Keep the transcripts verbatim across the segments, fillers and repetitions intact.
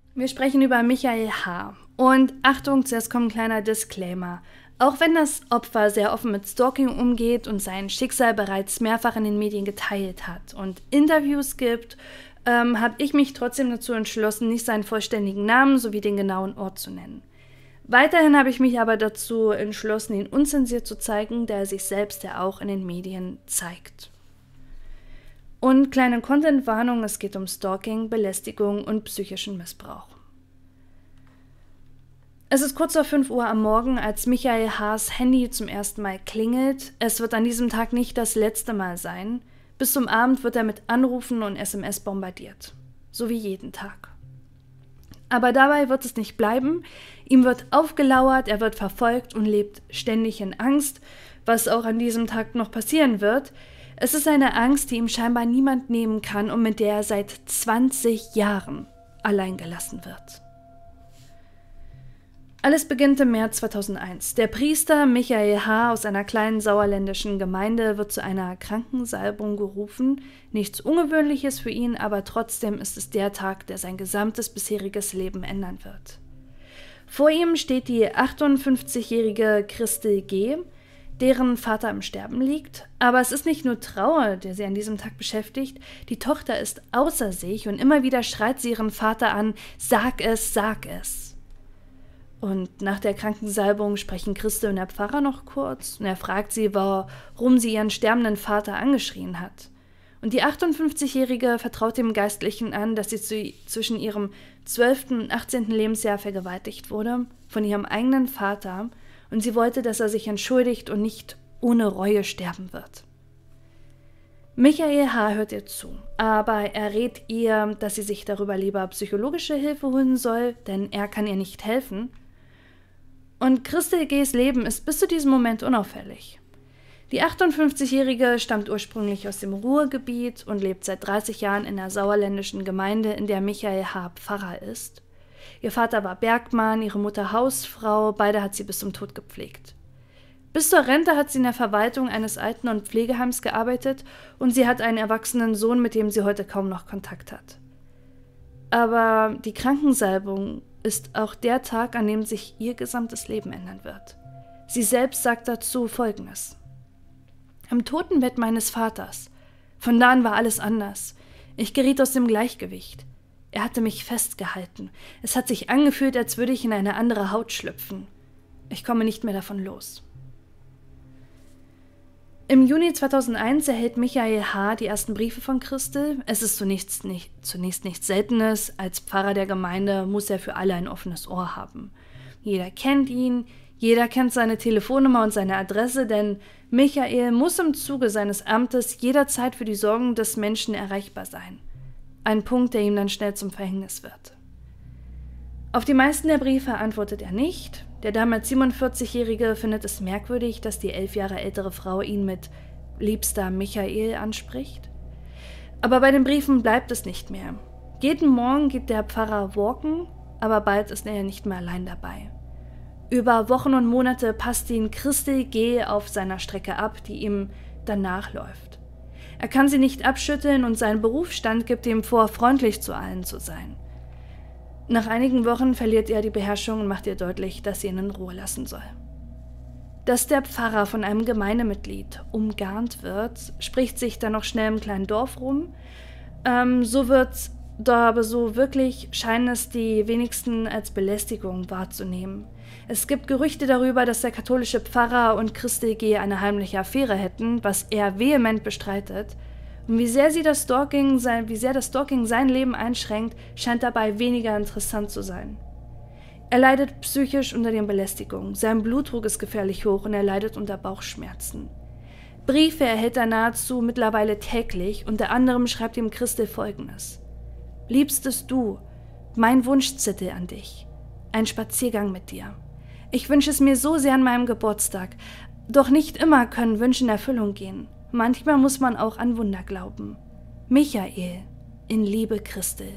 Wir sprechen über Michael H. Und Achtung, zuerst kommt ein kleiner Disclaimer. Auch wenn das Opfer sehr offen mit Stalking umgeht und sein Schicksal bereits mehrfach in den Medien geteilt hat und Interviews gibt, ähm, habe ich mich trotzdem dazu entschlossen, nicht seinen vollständigen Namen sowie den genauen Ort zu nennen. Weiterhin habe ich mich aber dazu entschlossen, ihn unzensiert zu zeigen, da er sich selbst ja auch in den Medien zeigt. Und kleine Content-Warnung, es geht um Stalking, Belästigung und psychischen Missbrauch. Es ist kurz vor fünf Uhr am Morgen, als Michael H.'s Handy zum ersten Mal klingelt. Es wird an diesem Tag nicht das letzte Mal sein. Bis zum Abend wird er mit Anrufen und S M S bombardiert. So wie jeden Tag. Aber dabei wird es nicht bleiben. Ihm wird aufgelauert, er wird verfolgt und lebt ständig in Angst, was auch an diesem Tag noch passieren wird. Es ist eine Angst, die ihm scheinbar niemand nehmen kann und mit der er seit zwanzig Jahren allein gelassen wird. Alles beginnt im März zweitausendeins. Der Priester Michael H. aus einer kleinen sauerländischen Gemeinde wird zu einer Krankensalbung gerufen. Nichts Ungewöhnliches für ihn, aber trotzdem ist es der Tag, der sein gesamtes bisheriges Leben ändern wird. Vor ihm steht die achtundfünfzigjährige Christel G., deren Vater im Sterben liegt. Aber es ist nicht nur Trauer, der sie an diesem Tag beschäftigt. Die Tochter ist außer sich und immer wieder schreit sie ihren Vater an: Sag es, sag es. Und nach der Krankensalbung sprechen Christel und der Pfarrer noch kurz und er fragt sie, warum sie ihren sterbenden Vater angeschrien hat. Und die achtundfünfzigjährige vertraut dem Geistlichen an, dass sie zu, zwischen ihrem zwölften und achtzehnten Lebensjahr vergewaltigt wurde von ihrem eigenen Vater und sie wollte, dass er sich entschuldigt und nicht ohne Reue sterben wird. Michael H. hört ihr zu, aber er rät ihr, dass sie sich darüber lieber psychologische Hilfe holen soll, denn er kann ihr nicht helfen. Und Christel G.'s Leben ist bis zu diesem Moment unauffällig. Die achtundfünfzigjährige stammt ursprünglich aus dem Ruhrgebiet und lebt seit dreißig Jahren in der sauerländischen Gemeinde, in der Michael H. Pfarrer ist. Ihr Vater war Bergmann, ihre Mutter Hausfrau, beide hat sie bis zum Tod gepflegt. Bis zur Rente hat sie in der Verwaltung eines Alten- und Pflegeheims gearbeitet und sie hat einen erwachsenen Sohn, mit dem sie heute kaum noch Kontakt hat. Aber die Krankensalbung ist auch der Tag, an dem sich ihr gesamtes Leben ändern wird. Sie selbst sagt dazu Folgendes: Am Totenbett meines Vaters. Von da an war alles anders. Ich geriet aus dem Gleichgewicht. Er hatte mich festgehalten. Es hat sich angefühlt, als würde ich in eine andere Haut schlüpfen. Ich komme nicht mehr davon los. Im Juni zweitausendeins erhält Michael H. die ersten Briefe von Christel. Es ist zunächst, nicht, zunächst nichts Seltenes. Als Pfarrer der Gemeinde muss er für alle ein offenes Ohr haben. Jeder kennt ihn, jeder kennt seine Telefonnummer und seine Adresse, denn Michael muss im Zuge seines Amtes jederzeit für die Sorgen des Menschen erreichbar sein. Ein Punkt, der ihm dann schnell zum Verhängnis wird. Auf die meisten der Briefe antwortet er nicht. Der damals siebenundvierzigjährige findet es merkwürdig, dass die elf Jahre ältere Frau ihn mit Liebster Michael anspricht. Aber bei den Briefen bleibt es nicht mehr. Jeden Morgen geht der Pfarrer walken, aber bald ist er nicht mehr allein dabei. Über Wochen und Monate passt ihn Christel G. auf seiner Strecke ab, die ihm dann nachläuft. Er kann sie nicht abschütteln und sein Berufsstand gibt ihm vor, freundlich zu allen zu sein. Nach einigen Wochen verliert er die Beherrschung und macht ihr deutlich, dass sie ihn in Ruhe lassen soll. Dass der Pfarrer von einem Gemeindemitglied umgarnt wird, spricht sich dann noch schnell im kleinen Dorf rum. Ähm, so wird da aber so wirklich scheinen es die wenigsten als Belästigung wahrzunehmen. Es gibt Gerüchte darüber, dass der katholische Pfarrer und Christel G. eine heimliche Affäre hätten, was er vehement bestreitet. Und wie sehr sie das Stalking sein, wie sehr das Stalking sein Leben einschränkt, scheint dabei weniger interessant zu sein. Er leidet psychisch unter den Belästigungen, sein Blutdruck ist gefährlich hoch und er leidet unter Bauchschmerzen. Briefe erhält er nahezu mittlerweile täglich, unter anderem schreibt ihm Christel Folgendes: Liebstes Du, mein Wunschzettel an dich, ein Spaziergang mit dir. Ich wünsche es mir so sehr an meinem Geburtstag, doch nicht immer können Wünsche in Erfüllung gehen. Manchmal muss man auch an Wunder glauben. Michael, in Liebe Christel.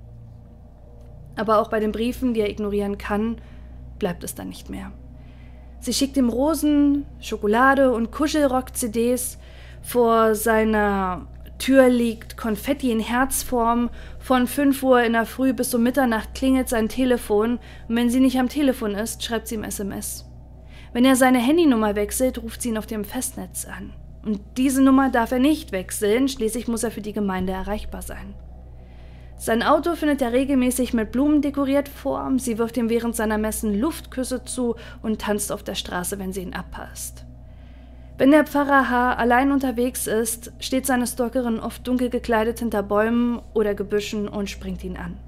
Aber auch bei den Briefen, die er ignorieren kann, bleibt es dann nicht mehr. Sie schickt ihm Rosen, Schokolade und Kuschelrock-C Ds. Vor seiner Tür liegt Konfetti in Herzform, von fünf Uhr in der Früh bis um Mitternacht klingelt sein Telefon und wenn sie nicht am Telefon ist, schreibt sie ihm S M S. Wenn er seine Handynummer wechselt, ruft sie ihn auf dem Festnetz an. Und diese Nummer darf er nicht wechseln, schließlich muss er für die Gemeinde erreichbar sein. Sein Auto findet er regelmäßig mit Blumen dekoriert vor, sie wirft ihm während seiner Messen Luftküsse zu und tanzt auf der Straße, wenn sie ihn abpasst. Wenn der Pfarrer H. allein unterwegs ist, steht seine Stalkerin oft dunkel gekleidet hinter Bäumen oder Gebüschen und springt ihn an.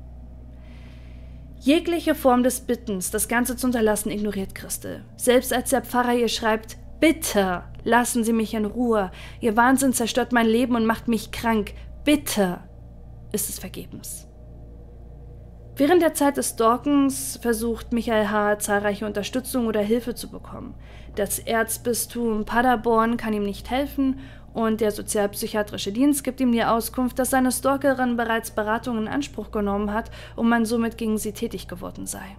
Jegliche Form des Bittens, das Ganze zu unterlassen, ignoriert Christel. Selbst als der Pfarrer ihr schreibt, »Bitte, lassen Sie mich in Ruhe, Ihr Wahnsinn zerstört mein Leben und macht mich krank, bitte«, ist es vergebens. Während der Zeit des Stalkens versucht Michael H. zahlreiche Unterstützung oder Hilfe zu bekommen. Das Erzbistum Paderborn kann ihm nicht helfen und der sozialpsychiatrische Dienst gibt ihm die Auskunft, dass seine Stalkerin bereits Beratung in Anspruch genommen hat und man somit gegen sie tätig geworden sei.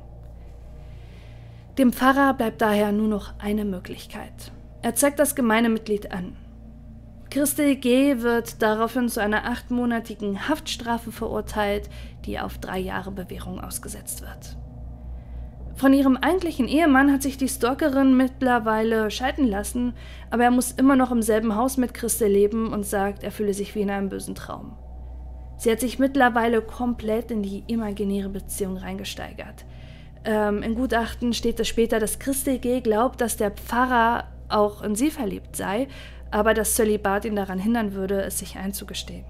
Dem Pfarrer bleibt daher nur noch eine Möglichkeit. Er zeigt das Gemeindemitglied an. Christel G. wird daraufhin zu einer achtmonatigen Haftstrafe verurteilt, die auf drei Jahre Bewährung ausgesetzt wird. Von ihrem eigentlichen Ehemann hat sich die Stalkerin mittlerweile scheiden lassen, aber er muss immer noch im selben Haus mit Christel leben und sagt, er fühle sich wie in einem bösen Traum. Sie hat sich mittlerweile komplett in die imaginäre Beziehung reingesteigert. Ähm, in Gutachten steht es später, dass Christel G. glaubt, dass der Pfarrer auch in sie verliebt sei, aber das Zölibat ihn daran hindern würde, es sich einzugestehen.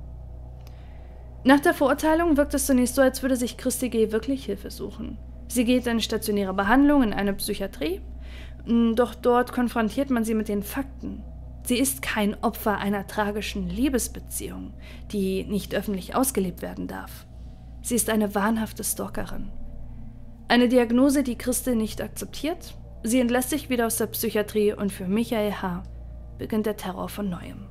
Nach der Verurteilung wirkt es zunächst so, als würde sich Christel G. wirklich Hilfe suchen. Sie geht in stationäre Behandlung in eine Psychiatrie, doch dort konfrontiert man sie mit den Fakten. Sie ist kein Opfer einer tragischen Liebesbeziehung, die nicht öffentlich ausgelebt werden darf. Sie ist eine wahnhafte Stalkerin. Eine Diagnose, die Christel nicht akzeptiert. Sie entlässt sich wieder aus der Psychiatrie und für Michael H. beginnt der Terror von Neuem.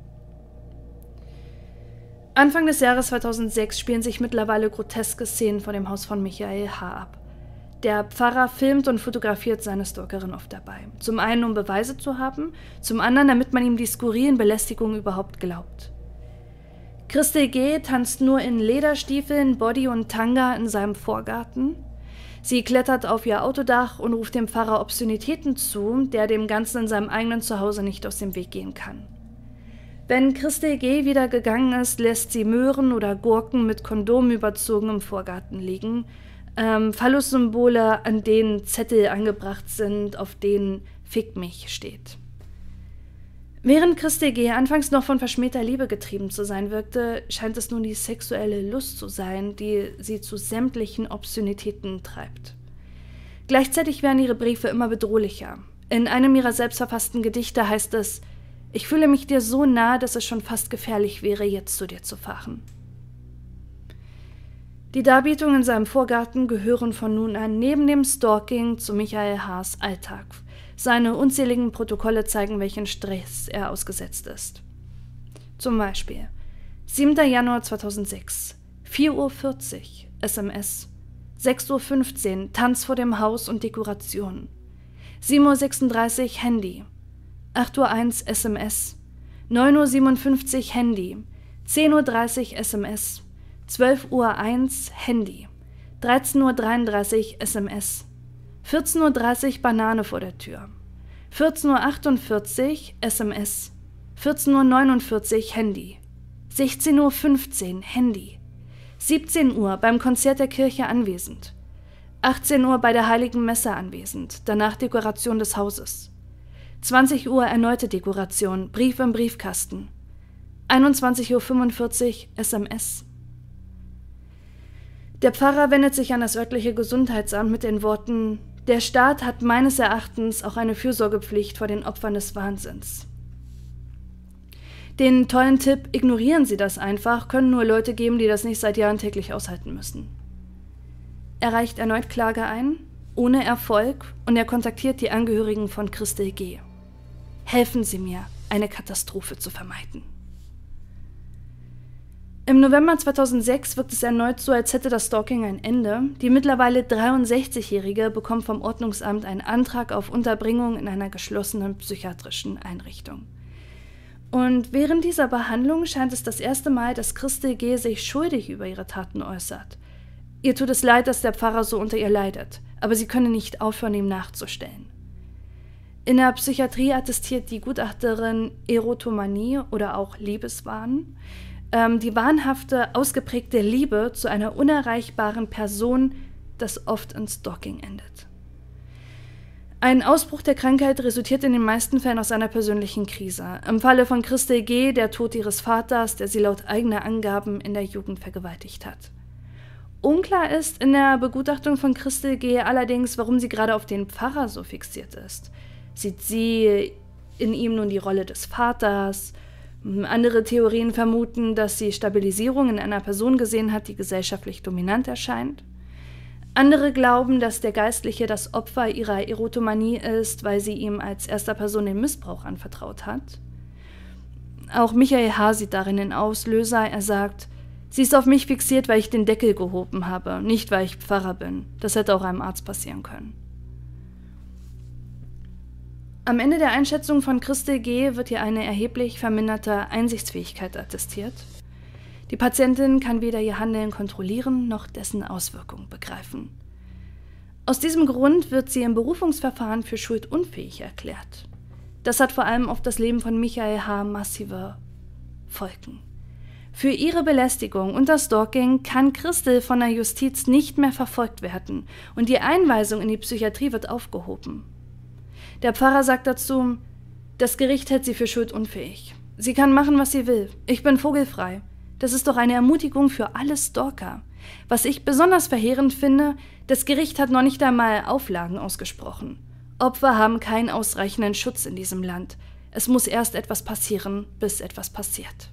Anfang des Jahres zweitausendsechs spielen sich mittlerweile groteske Szenen vor dem Haus von Michael H. ab. Der Pfarrer filmt und fotografiert seine Stalkerin oft dabei. Zum einen, um Beweise zu haben, zum anderen, damit man ihm die skurrilen Belästigungen überhaupt glaubt. Christel G. tanzt nur in Lederstiefeln, Body und Tanga in seinem Vorgarten. Sie klettert auf ihr Autodach und ruft dem Pfarrer Obszönitäten zu, der dem Ganzen in seinem eigenen Zuhause nicht aus dem Weg gehen kann. Wenn Christel G. wieder gegangen ist, lässt sie Möhren oder Gurken mit Kondomen überzogen im Vorgarten liegen. Ähm, Phallus-Symbole, an denen Zettel angebracht sind, auf denen Fick mich steht. Während Christel G. anfangs noch von verschmähter Liebe getrieben zu sein wirkte, scheint es nun die sexuelle Lust zu sein, die sie zu sämtlichen Obszönitäten treibt. Gleichzeitig werden ihre Briefe immer bedrohlicher. In einem ihrer selbstverfassten Gedichte heißt es: Ich fühle mich dir so nah, dass es schon fast gefährlich wäre, jetzt zu dir zu fahren. Die Darbietungen in seinem Vorgarten gehören von nun an neben dem Stalking zu Michael H.'s Alltag. Seine unzähligen Protokolle zeigen, welchen Stress er ausgesetzt ist. Zum Beispiel siebter Januar zweitausendsechs, vier Uhr vierzig, S M S, sechs Uhr fünfzehn, Tanz vor dem Haus und Dekoration, sieben Uhr sechsunddreißig, Handy, acht Uhr eins, S M S, neun Uhr siebenundfünfzig, Handy, zehn Uhr dreißig, S M S, zwölf Uhr eins, Handy, dreizehn Uhr dreiunddreißig, S M S, vierzehn Uhr dreißig, Banane vor der Tür, vierzehn Uhr achtundvierzig, S M S, vierzehn Uhr neunundvierzig, Handy, sechzehn Uhr fünfzehn, Handy, siebzehn Uhr beim Konzert der Kirche anwesend, achtzehn Uhr bei der Heiligen Messe anwesend, danach Dekoration des Hauses, zwanzig Uhr erneute Dekoration, Brief im Briefkasten, einundzwanzig Uhr fünfundvierzig, S M S. Der Pfarrer wendet sich an das örtliche Gesundheitsamt mit den Worten: Der Staat hat meines Erachtens auch eine Fürsorgepflicht vor den Opfern des Wahnsinns. Den tollen Tipp, ignorieren Sie das einfach, können nur Leute geben, die das nicht seit Jahren täglich aushalten müssen. Er reicht erneut Klage ein, ohne Erfolg, und er kontaktiert die Angehörigen von Christel G. Helfen Sie mir, eine Katastrophe zu vermeiden. Im November zweitausendsechs wirkt es erneut so, als hätte das Stalking ein Ende. Die mittlerweile dreiundsechzigjährige bekommt vom Ordnungsamt einen Antrag auf Unterbringung in einer geschlossenen psychiatrischen Einrichtung. Und während dieser Behandlung scheint es das erste Mal, dass Christel G. sich schuldig über ihre Taten äußert. Ihr tut es leid, dass der Pfarrer so unter ihr leidet, aber sie könne nicht aufhören, ihm nachzustellen. In der Psychiatrie attestiert die Gutachterin Erotomanie oder auch Liebeswahn, ähm, die wahnhafte, ausgeprägte Liebe zu einer unerreichbaren Person, das oft in Stalking endet. Ein Ausbruch der Krankheit resultiert in den meisten Fällen aus einer persönlichen Krise. Im Falle von Christel G. der Tod ihres Vaters, der sie laut eigener Angaben in der Jugend vergewaltigt hat. Unklar ist in der Begutachtung von Christel G. allerdings, warum sie gerade auf den Pfarrer so fixiert ist. Sieht sie in ihm nun die Rolle des Vaters? Andere Theorien vermuten, dass sie Stabilisierung in einer Person gesehen hat, die gesellschaftlich dominant erscheint. Andere glauben, dass der Geistliche das Opfer ihrer Erotomanie ist, weil sie ihm als erster Person den Missbrauch anvertraut hat. Auch Michael H. sieht darin den Auslöser. Er sagt, sie ist auf mich fixiert, weil ich den Deckel gehoben habe, nicht weil ich Pfarrer bin. Das hätte auch einem Arzt passieren können. Am Ende der Einschätzung von Christel G. wird ihr eine erheblich verminderte Einsichtsfähigkeit attestiert. Die Patientin kann weder ihr Handeln kontrollieren noch dessen Auswirkungen begreifen. Aus diesem Grund wird sie im Berufungsverfahren für schuldunfähig erklärt. Das hat vor allem auf das Leben von Michael H. massive Folgen. Für ihre Belästigung und das Stalking kann Christel von der Justiz nicht mehr verfolgt werden und die Einweisung in die Psychiatrie wird aufgehoben. Der Pfarrer sagt dazu, das Gericht hält sie für schuldunfähig. Sie kann machen, was sie will. Ich bin vogelfrei. Das ist doch eine Ermutigung für alle Stalker. Was ich besonders verheerend finde, das Gericht hat noch nicht einmal Auflagen ausgesprochen. Opfer haben keinen ausreichenden Schutz in diesem Land. Es muss erst etwas passieren, bis etwas passiert.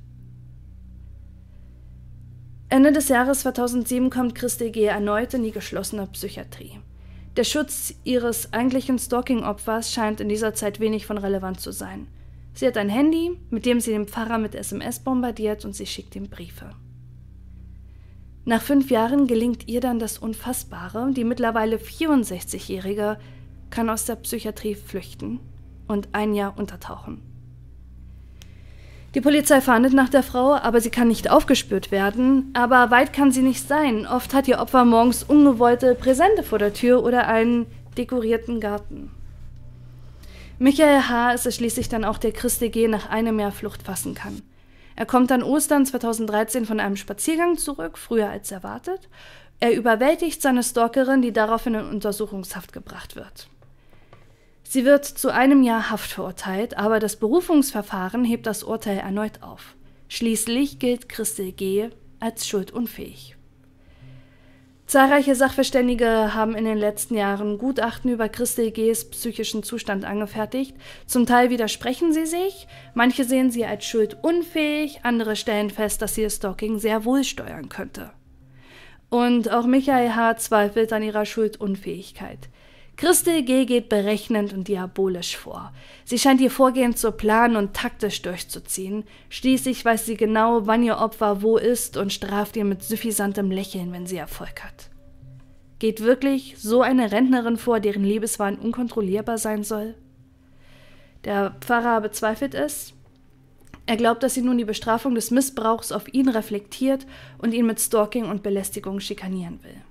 Ende des Jahres zweitausendsieben kommt Christel G. erneut in die geschlossene Psychiatrie. Der Schutz ihres eigentlichen Stalking-Opfers scheint in dieser Zeit wenig von Relevanz zu sein. Sie hat ein Handy, mit dem sie den Pfarrer mit S M S bombardiert und sie schickt ihm Briefe. Nach fünf Jahren gelingt ihr dann das Unfassbare. Die mittlerweile vierundsechzigjährige kann aus der Psychiatrie flüchten und ein Jahr untertauchen. Die Polizei fahndet nach der Frau, aber sie kann nicht aufgespürt werden. Aber weit kann sie nicht sein. Oft hat ihr Opfer morgens ungewollte Präsente vor der Tür oder einen dekorierten Garten. Michael H. ist es schließlich dann auch, der Christel G. nach einem Jahr Flucht fassen kann. Er kommt an Ostern zweitausenddreizehn von einem Spaziergang zurück, früher als erwartet. Er überwältigt seine Stalkerin, die daraufhin in Untersuchungshaft gebracht wird. Sie wird zu einem Jahr Haft verurteilt, aber das Berufungsverfahren hebt das Urteil erneut auf. Schließlich gilt Christel G. als schuldunfähig. Zahlreiche Sachverständige haben in den letzten Jahren Gutachten über Christel G.'s psychischen Zustand angefertigt. Zum Teil widersprechen sie sich, manche sehen sie als schuldunfähig, andere stellen fest, dass sie das Stalking sehr wohl steuern könnte. Und auch Michael H. zweifelt an ihrer Schuldunfähigkeit. Christel G. geht berechnend und diabolisch vor. Sie scheint ihr Vorgehen zu planen und taktisch durchzuziehen. Schließlich weiß sie genau, wann ihr Opfer wo ist und straft ihr mit suffisantem Lächeln, wenn sie Erfolg hat. Geht wirklich so eine Rentnerin vor, deren Liebeswahn unkontrollierbar sein soll? Der Pfarrer bezweifelt es. Er glaubt, dass sie nun die Bestrafung des Missbrauchs auf ihn reflektiert und ihn mit Stalking und Belästigung schikanieren will.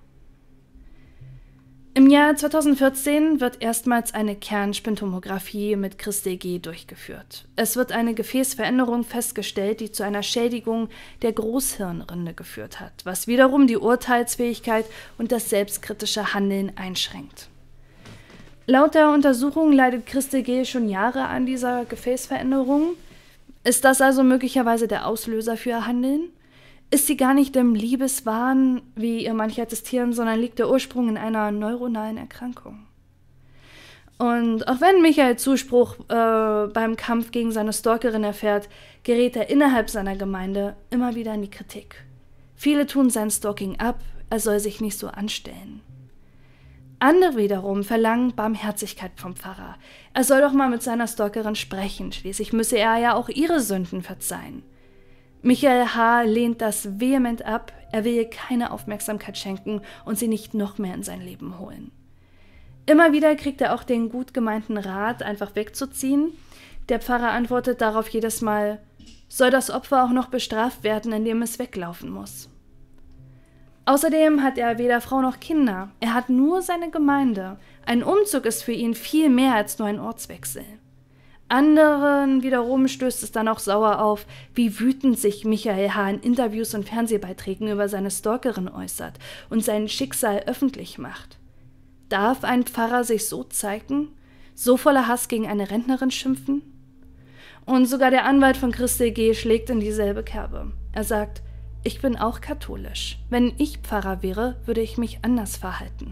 Im Jahr zweitausendvierzehn wird erstmals eine Kernspintomographie mit Christel G. durchgeführt. Es wird eine Gefäßveränderung festgestellt, die zu einer Schädigung der Großhirnrinde geführt hat, was wiederum die Urteilsfähigkeit und das selbstkritische Handeln einschränkt. Laut der Untersuchung leidet Christel G. schon Jahre an dieser Gefäßveränderung. Ist das also möglicherweise der Auslöser für ihr Handeln? Ist sie gar nicht im Liebeswahn, wie ihr manche attestieren, sondern liegt der Ursprung in einer neuronalen Erkrankung? Und auch wenn Michael Zuspruch äh, beim Kampf gegen seine Stalkerin erfährt, gerät er innerhalb seiner Gemeinde immer wieder in die Kritik. Viele tun sein Stalking ab, er soll sich nicht so anstellen. Andere wiederum verlangen Barmherzigkeit vom Pfarrer. Er soll doch mal mit seiner Stalkerin sprechen, schließlich müsse er ja auch ihre Sünden verzeihen. Michael H. lehnt das vehement ab, er will ihr keine Aufmerksamkeit schenken und sie nicht noch mehr in sein Leben holen. Immer wieder kriegt er auch den gut gemeinten Rat, einfach wegzuziehen. Der Pfarrer antwortet darauf jedes Mal: Soll das Opfer auch noch bestraft werden, indem es weglaufen muss? Außerdem hat er weder Frau noch Kinder. Er hat nur seine Gemeinde. Ein Umzug ist für ihn viel mehr als nur ein Ortswechsel. Anderen wiederum stößt es dann auch sauer auf, wie wütend sich Michael H. in Interviews und Fernsehbeiträgen über seine Stalkerin äußert und sein Schicksal öffentlich macht. Darf ein Pfarrer sich so zeigen? So voller Hass gegen eine Rentnerin schimpfen? Und sogar der Anwalt von Christel G. schlägt in dieselbe Kerbe. Er sagt: Ich bin auch katholisch. Wenn ich Pfarrer wäre, würde ich mich anders verhalten.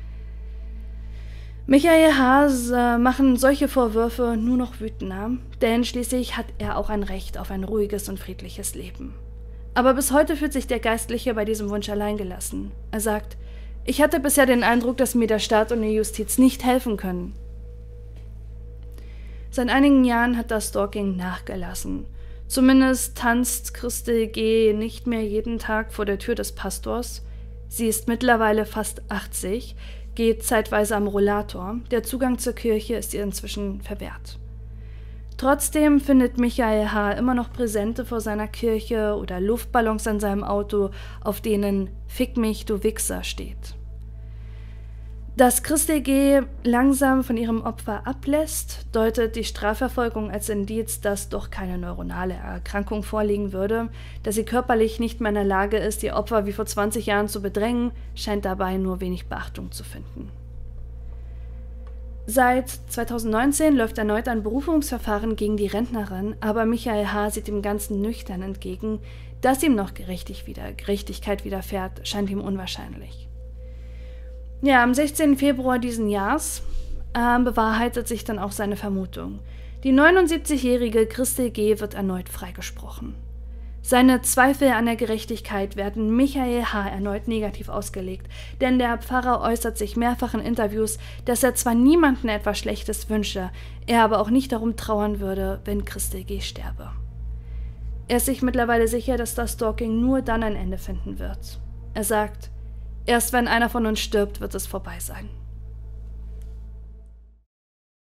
Michael H. machen solche Vorwürfe nur noch wütender, denn schließlich hat er auch ein Recht auf ein ruhiges und friedliches Leben. Aber bis heute fühlt sich der Geistliche bei diesem Wunsch alleingelassen. Er sagt: Ich hatte bisher den Eindruck, dass mir der Staat und die Justiz nicht helfen können. Seit einigen Jahren hat das Stalking nachgelassen. Zumindest tanzt Christel G. nicht mehr jeden Tag vor der Tür des Pastors. Sie ist mittlerweile fast achtzig, geht zeitweise am Rollator. Der Zugang zur Kirche ist ihr inzwischen verwehrt. Trotzdem findet Michael H. immer noch Präsente vor seiner Kirche oder Luftballons an seinem Auto, auf denen „Fick mich, du Wichser" steht. Dass Christel G. langsam von ihrem Opfer ablässt, deutet die Strafverfolgung als Indiz, dass doch keine neuronale Erkrankung vorliegen würde. Dass sie körperlich nicht mehr in der Lage ist, ihr Opfer wie vor zwanzig Jahren zu bedrängen, scheint dabei nur wenig Beachtung zu finden. Seit zweitausendneunzehn läuft erneut ein Berufungsverfahren gegen die Rentnerin, aber Michael H. sieht dem Ganzen nüchtern entgegen. Dass ihm noch Gerechtig wieder, Gerechtigkeit widerfährt, scheint ihm unwahrscheinlich. Ja, am sechzehnten Februar diesen Jahres äh, bewahrheitet sich dann auch seine Vermutung. Die neunundsiebzigjährige Christel G. wird erneut freigesprochen. Seine Zweifel an der Gerechtigkeit werden Michael H. erneut negativ ausgelegt, denn der Pfarrer äußert sich mehrfach in Interviews, dass er zwar niemandem etwas Schlechtes wünsche, er aber auch nicht darum trauern würde, wenn Christel G. sterbe. Er ist sich mittlerweile sicher, dass das Stalking nur dann ein Ende finden wird. Er sagt: Erst wenn einer von uns stirbt, wird es vorbei sein.